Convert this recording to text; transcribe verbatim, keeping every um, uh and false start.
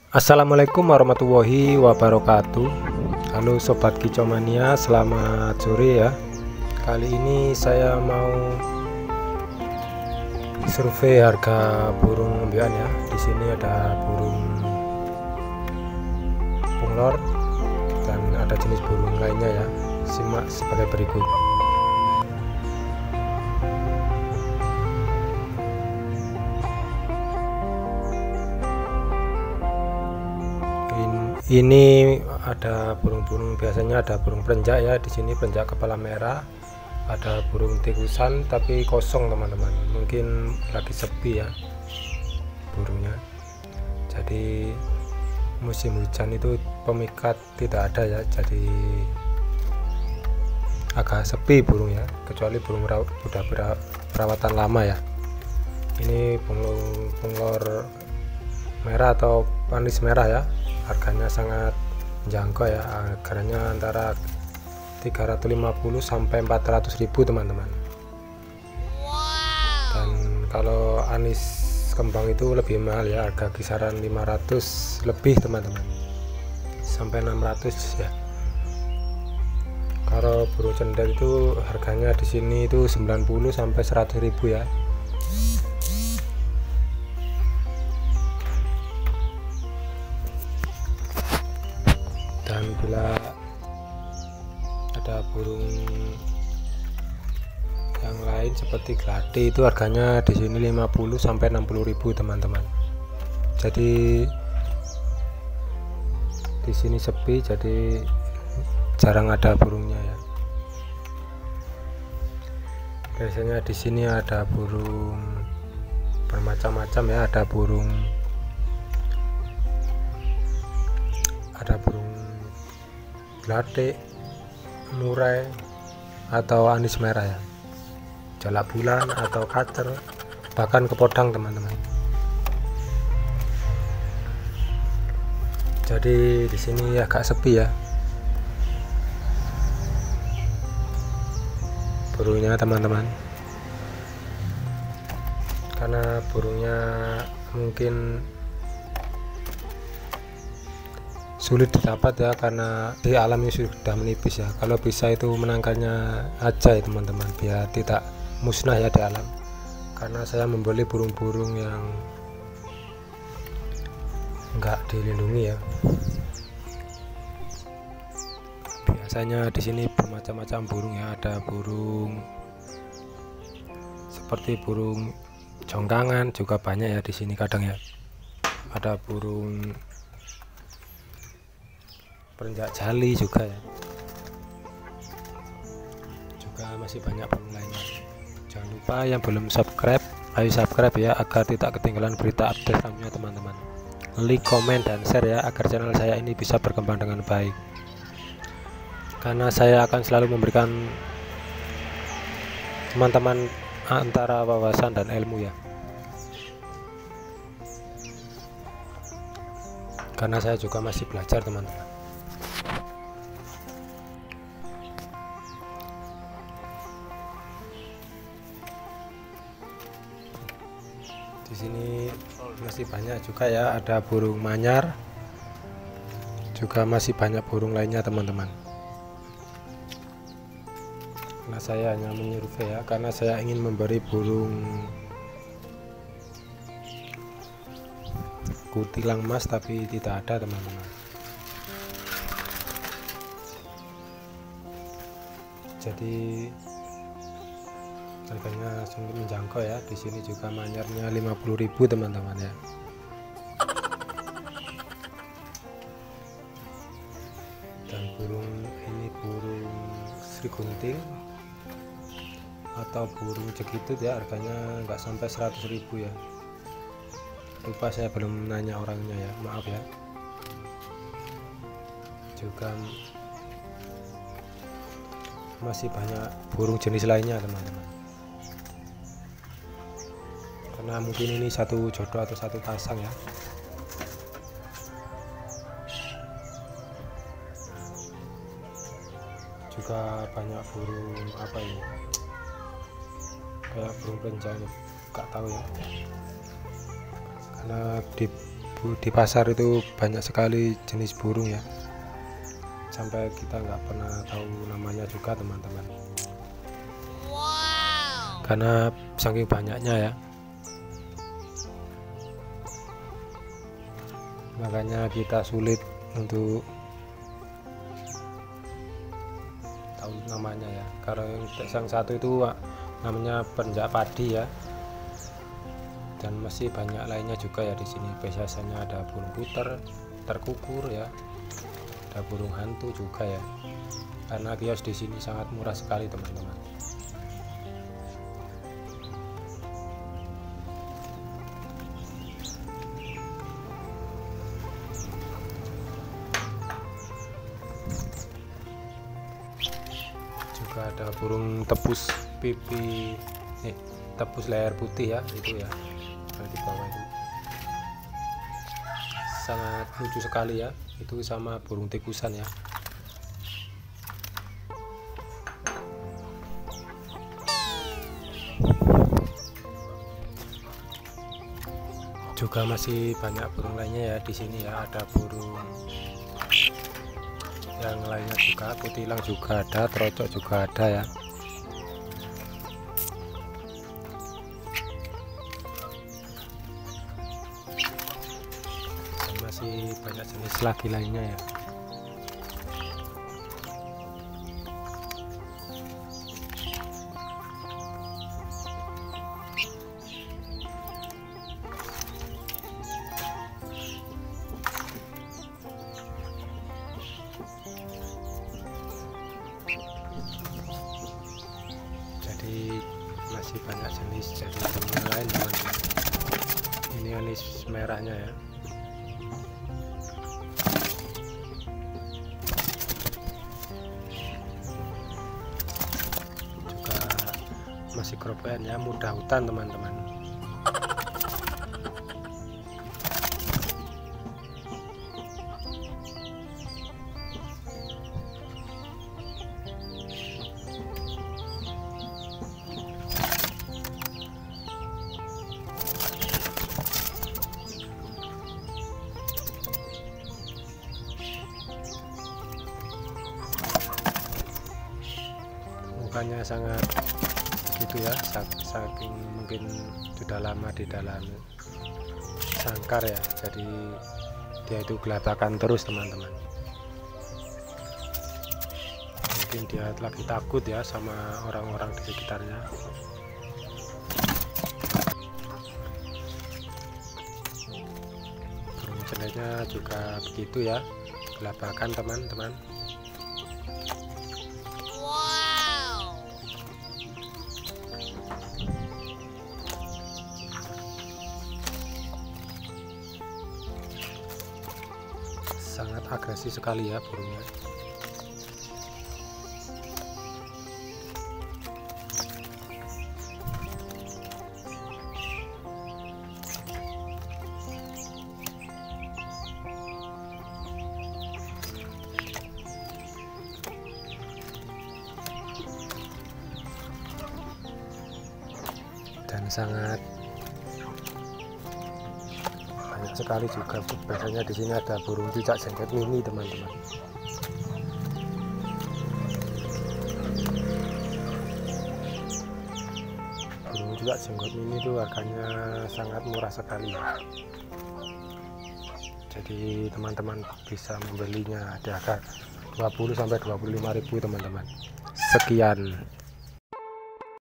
Assalamualaikum warahmatullahi wabarakatuh. Halo Sobat Kicomania, selamat sore ya. Kali ini saya mau survei harga burung empian ya. Di sini ada burung punglor dan ada jenis burung lainnya ya. Simak sebagai berikut. Ini ada burung-burung, biasanya ada burung perenjak ya. Di sini perenjak kepala merah, ada burung tikusan tapi kosong teman-teman, mungkin lagi sepi ya burungnya. Jadi musim hujan itu pemikat tidak ada ya, jadi agak sepi burung ya, kecuali burung udah perawatan lama ya. Ini burung punglor merah atau panis merah ya, harganya sangat menjangkau ya, harganya antara tiga ratus lima puluh sampai empat ratus ribu teman-teman. Dan kalau anis kembang itu lebih mahal ya, harga kisaran lima ratus lebih teman-teman, sampai enam ratus ya. Kalau burung cendet itu harganya di sini itu sembilan puluh sampai seratus ribu ya. Dan bila ada burung yang lain seperti gladi itu harganya di sini lima puluh sampai enam puluh ribu teman-teman. Jadi di sini sepi, jadi jarang ada burungnya ya. Biasanya di sini ada burung bermacam-macam ya, ada burung ada burung gladek, murai atau anis merah ya, jalak bulan atau kacer, bahkan kepodang teman-teman. Jadi di sini agak sepi ya burungnya teman-teman, karena burungnya mungkin sulit didapat ya, karena di alamnya sudah menipis ya. Kalau bisa itu menangkalnya aja ya teman-teman, biar tidak musnah ya di alam, karena saya membeli burung-burung yang enggak dilindungi ya. Biasanya di sini bermacam-macam burung ya, ada burung seperti burung jongkangan juga banyak ya di sini kadang ya, ada burung perenjak jali juga ya, juga masih banyak burung lainnya. Jangan lupa yang belum subscribe, ayo subscribe ya, agar tidak ketinggalan berita update selanjutnya teman-teman. Like, komen, dan share ya, agar channel saya ini bisa berkembang dengan baik, karena saya akan selalu memberikan teman-teman antara wawasan dan ilmu ya, karena saya juga masih belajar teman-teman. Di sini masih banyak juga ya, ada burung manyar, juga masih banyak burung lainnya teman-teman. Nah, saya hanya menyurvei ya, karena saya ingin memberi burung kutilang emas tapi tidak ada teman-teman. Jadi harganya sungguh menjangkau ya. Di sini juga manyarnya lima puluh ribu teman-teman ya. Dan burung ini burung srigunting atau burung cekitut ya, harganya nggak sampai seratus ribu ya. Lupa, saya belum nanya orangnya ya, maaf ya. Juga masih banyak burung jenis lainnya teman-teman, karena mungkin ini satu jodoh atau satu pasang ya. Juga banyak burung apa ini, kayak burung perenjak, nggak tahu ya, karena di ribu. Di pasar itu banyak sekali jenis burung ya, sampai kita nggak pernah tahu namanya juga teman-teman. Wow. Karena saking banyaknya ya, makanya kita sulit untuk tahu namanya ya. Kalau yang satu itu namanya perenjak padi ya, dan masih banyak lainnya juga ya di sini. Biasanya ada burung puter, terkukur ya, ada burung hantu juga ya. Karena kios di sini sangat murah sekali teman-teman. Juga ada burung tepus pipi, eh tepus leher putih ya, itu ya, di bawah itu sangat lucu sekali ya. Itu sama burung tikusan ya. Juga masih banyak burung lainnya ya di sini ya. Ada burung yang lainnya juga, kutilang juga ada, terocok juga ada ya. Dan masih banyak jenis lagi lainnya ya. Jadi masih banyak jenis jadi burung lain teman-teman. Ini anis merahnya ya. Juga masih kropen ya, mudah hutan teman-teman. Mukanya sangat begitu ya, saking mungkin sudah lama di dalam sangkar ya, jadi dia itu gelatakan terus teman-teman. Mungkin dia lagi takut ya sama orang-orang di sekitarnya. Burung jeleknya juga begitu ya, gelatakan teman-teman. Sangat agresif sekali ya burungnya. Dan sangat banyak sekali juga. Biasanya di sini ada burung cicak jenggot mini teman-teman. Burung cicak jenggot mini itu harganya sangat murah sekali. Jadi teman-teman bisa membelinya di harga dua puluh sampai dua puluh lima ribu teman-teman. Sekian.